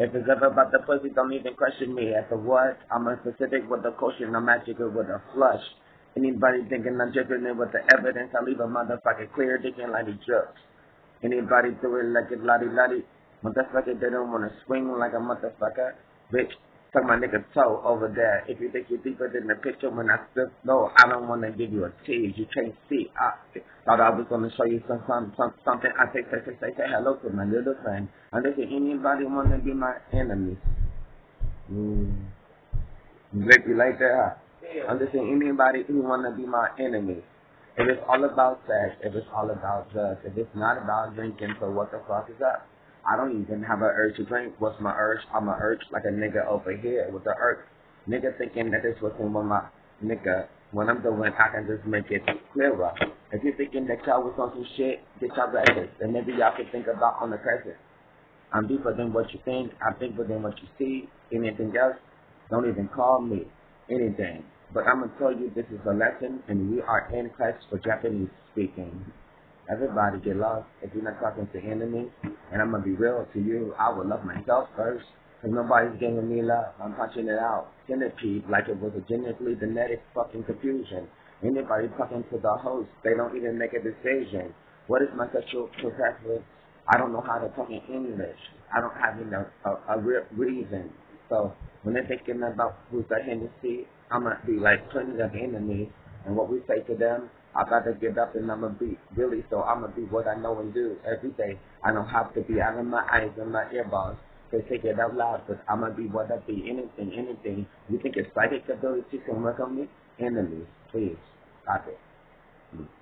If it's ever about the pussy, don't even question me. At the what? I'm a specific with the quotient, I'm magical with a flush. Anybody thinking I'm dripping in with the evidence, I leave a motherfucker clear, thinking like he drugs. Anybody do it like it's lottie. Motherfucker, they don't wanna swing like a motherfucker. Bitch, suck my nigga toe over there. If you think you're deeper than the picture when I slip low, I don't wanna give you a tease. You can't see. I thought I was gonna show you something. I say hello to my little friend. And if anybody wanna be my enemy. Blake, you like that, huh? I'm just saying anybody who wanna be my enemy. If it's all about sex, if it's all about drugs, if it's not about drinking, so what the fuck is up? I don't even have an urge to drink. What's my urge? I'm a urge like a nigga over here with the urge. Nigga thinking that this wasn't with my nigga. When I'm doing, I can just make it clearer. If you're thinking that y'all was on some shit, get y'all breakfast. And maybe y'all can think about on the present. I'm deeper than what you think. I'm deeper than what you see. Anything else, don't even call me anything. But I'm going to tell you this is a lesson, and we are in class for Japanese speaking. Everybody get lost if you're not talking to enemies. And I'm going to be real to you. I would love myself first, because nobody's giving me love. I'm punching it out. Centipede, like it was a genetically genetic fucking confusion. Anybody talking to the host, they don't even make a decision. What is my sexual preference? I don't know how to talk in English. I don't have a real reason. So when they're thinking about who's the Hennessy, I'm going to be like plenty of enemies. And what we say to them, I got to get up and I'm going to be really, so I'm going to be what I know and do every day. I don't have to be out of my eyes and my earballs. They say it out loud, but I'm going to be what I be. Anything. You think it's psychic ability can work on me? Enemies, please. Stop it.